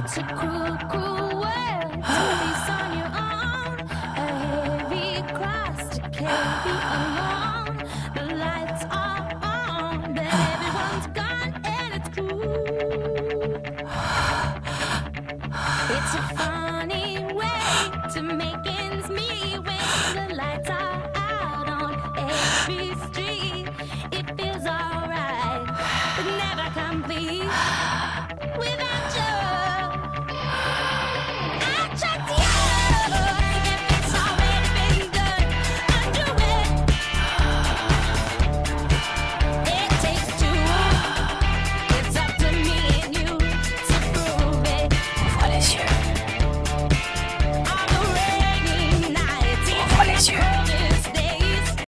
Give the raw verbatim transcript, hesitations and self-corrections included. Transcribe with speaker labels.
Speaker 1: It's a cruel, cruel world to face on your own. A heavy cross to carry alone. The lights are on, but everyone's gone and it's cruel. It's a fun